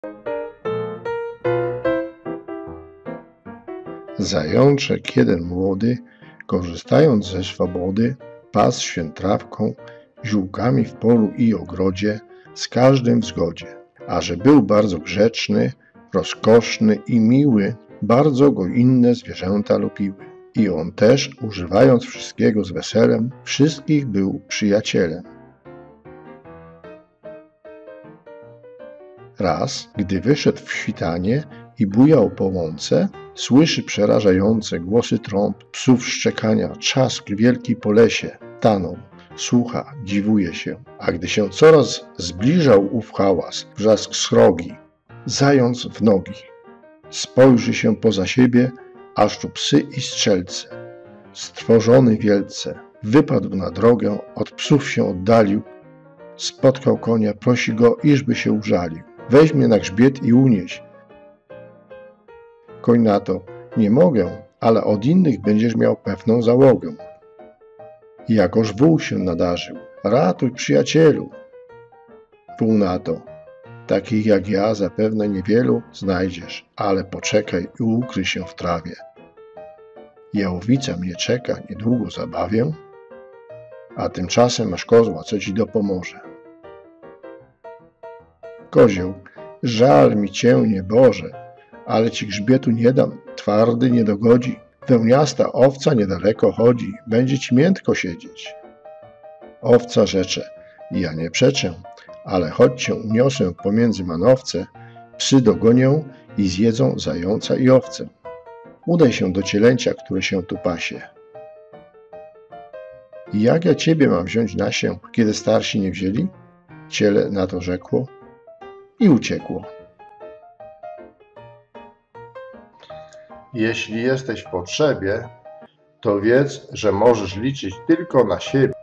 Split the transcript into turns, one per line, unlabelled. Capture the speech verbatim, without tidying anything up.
Zajączek jeden młody, korzystając ze swobody, pasł się trawką, ziółkami w polu i ogrodzie, z każdym w zgodzie. A że był bardzo grzeczny, rozkoszny i miły, bardzo go inne zwierzęta lubiły. I on też, używając wszystkiego z weselem, wszystkich był przyjacielem. Raz, gdy wyszedł w świtanie i bujał po łące, słyszy przerażające głosy trąb, psów szczekania, trzask wielki po lesie. Tanął, słucha, dziwuje się, a gdy się coraz zbliżał ów hałas, wrzask srogi, zając w nogi. Spojrzy się poza siebie, aż tu psy i strzelce. Stworzony wielce, wypadł na drogę, od psów się oddalił, spotkał konia, prosi go, iżby się użalił. Weź mnie na grzbiet i unieś. Koń na to, nie mogę, ale od innych będziesz miał pewną załogę. Jakoż wół się nadarzył, ratuj przyjacielu. Wół na to, takich jak ja zapewne niewielu znajdziesz, ale poczekaj i ukryj się w trawie. Jałowica mnie czeka, niedługo zabawię, a tymczasem masz kozła, co ci dopomoże. Kozioł, żal mi cię, nieboże, ale ci grzbietu nie dam, twardy nie dogodzi. Wełniasta owca niedaleko chodzi, będzie ci miętko siedzieć. Owca rzecze, ja nie przeczę, ale choć cię uniosę pomiędzy manowce, psy dogonią i zjedzą zająca i owcę. Udaj się do cielęcia, które się tu pasie. Jak ja ciebie mam wziąć na się, kiedy starsi nie wzięli? Ciele na to rzekło i uciekło.
Jeśli jesteś w potrzebie, to wiedz, że możesz liczyć tylko na siebie.